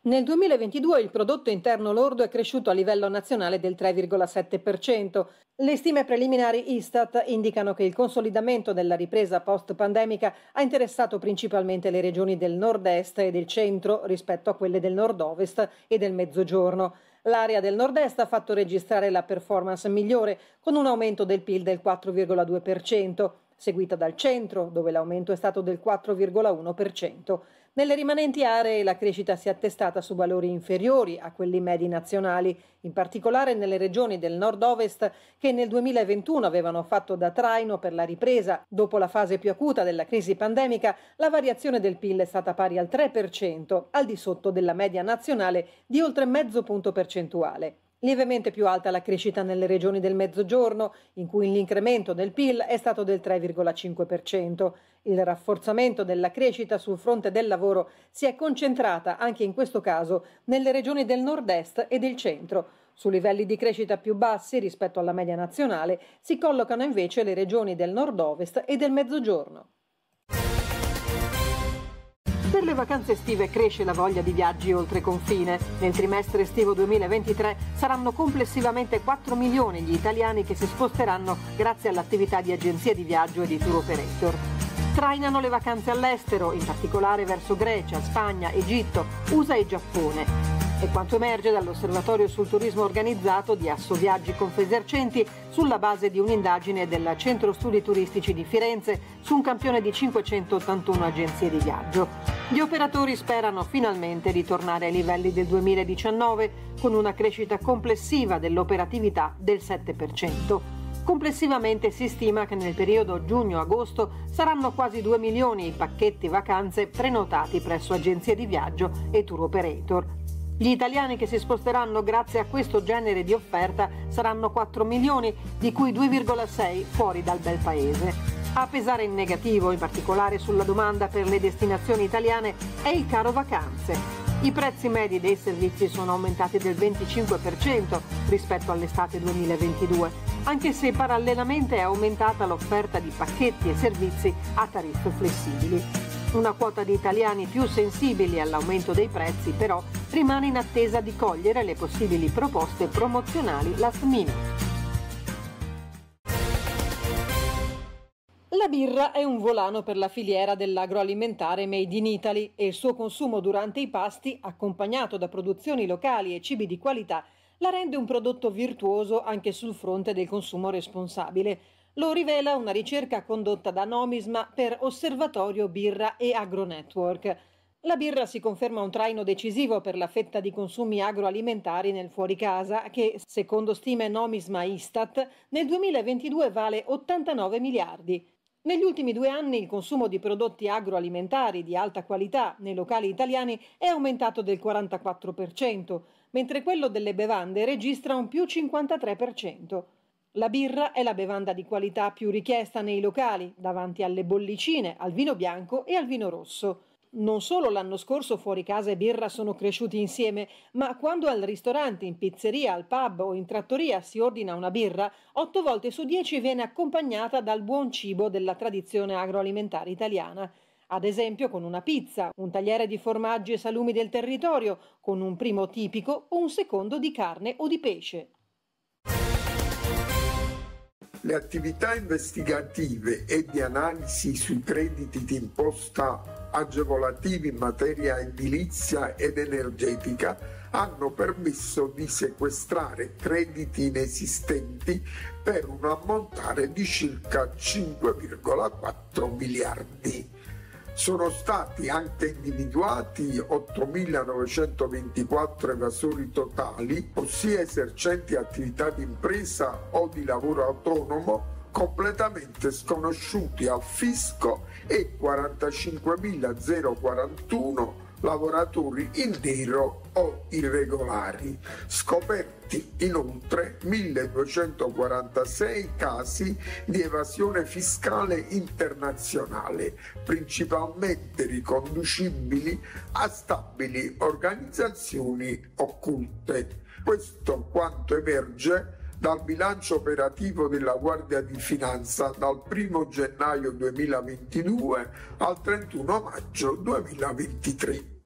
Nel 2022 il prodotto interno lordo è cresciuto a livello nazionale del 3,7%. Le stime preliminari Istat indicano che il consolidamento della ripresa post-pandemica ha interessato principalmente le regioni del nord-est e del centro rispetto a quelle del nord-ovest e del mezzogiorno. L'area del nord-est ha fatto registrare la performance migliore, con un aumento del PIL del 4,2%, seguita dal centro, dove l'aumento è stato del 4,1%. Nelle rimanenti aree la crescita si è attestata su valori inferiori a quelli medi nazionali, in particolare nelle regioni del nord-ovest che nel 2021 avevano fatto da traino per la ripresa. Dopo la fase più acuta della crisi pandemica, la variazione del PIL è stata pari al 3%, al di sotto della media nazionale di oltre mezzo punto percentuale. Lievemente più alta la crescita nelle regioni del Mezzogiorno, in cui l'incremento del PIL è stato del 3,5%. Il rafforzamento della crescita sul fronte del lavoro si è concentrata anche in questo caso nelle regioni del nord-est e del centro. Su livelli di crescita più bassi rispetto alla media nazionale si collocano invece le regioni del nord-ovest e del Mezzogiorno. Per le vacanze estive cresce la voglia di viaggi oltre confine. Nel trimestre estivo 2023 saranno complessivamente 4 milioni gli italiani che si sposteranno grazie all'attività di agenzie di viaggio e di tour operator. Trainano le vacanze all'estero, in particolare verso Grecia, Spagna, Egitto, USA e Giappone. È quanto emerge dall'Osservatorio sul turismo organizzato di Assoviaggi Confesercenti sulla base di un'indagine del Centro Studi Turistici di Firenze su un campione di 581 agenzie di viaggio. Gli operatori sperano finalmente di tornare ai livelli del 2019 con una crescita complessiva dell'operatività del 7%. Complessivamente si stima che nel periodo giugno-agosto saranno quasi 2 milioni i pacchetti vacanze prenotati presso agenzie di viaggio e tour operator. Gli italiani che si sposteranno grazie a questo genere di offerta saranno 4 milioni, di cui 2,6 fuori dal bel paese. A pesare in negativo, in particolare sulla domanda per le destinazioni italiane, è il caro vacanze. I prezzi medi dei servizi sono aumentati del 25% rispetto all'estate 2022, anche se parallelamente è aumentata l'offerta di pacchetti e servizi a tariffe flessibili. Una quota di italiani più sensibili all'aumento dei prezzi, però, rimane in attesa di cogliere le possibili proposte promozionali last minute. La birra è un volano per la filiera dell'agroalimentare made in Italy e il suo consumo durante i pasti, accompagnato da produzioni locali e cibi di qualità, la rende un prodotto virtuoso anche sul fronte del consumo responsabile. Lo rivela una ricerca condotta da Nomisma per Osservatorio Birra e Agronetwork. La birra si conferma un traino decisivo per la fetta di consumi agroalimentari nel fuoricasa che, secondo stime Nomisma Istat, nel 2022 vale 89 miliardi. Negli ultimi 2 anni il consumo di prodotti agroalimentari di alta qualità nei locali italiani è aumentato del 44%, mentre quello delle bevande registra un più 53%. La birra è la bevanda di qualità più richiesta nei locali, davanti alle bollicine, al vino bianco e al vino rosso. Non solo l'anno scorso fuori casa e birra sono cresciuti insieme, ma quando al ristorante, in pizzeria, al pub o in trattoria si ordina una birra, 8 volte su 10 viene accompagnata dal buon cibo della tradizione agroalimentare italiana. Ad esempio con una pizza, un tagliere di formaggi e salumi del territorio, con un primo tipico o un secondo di carne o di pesce. Le attività investigative e di analisi sui crediti d'imposta agevolativi in materia edilizia ed energetica hanno permesso di sequestrare crediti inesistenti per un ammontare di circa 5,4 miliardi. Sono stati anche individuati 8.924 evasori totali, ossia esercenti attività di impresa o di lavoro autonomo, completamente sconosciuti al fisco e 45.041 lavoratori in nero o irregolari. Scoperti inoltre 1.246 casi di evasione fiscale internazionale, principalmente riconducibili a stabili organizzazioni occulte. Questo quanto emerge dal bilancio operativo della Guardia di Finanza dal 1 gennaio 2022 al 31 maggio 2023.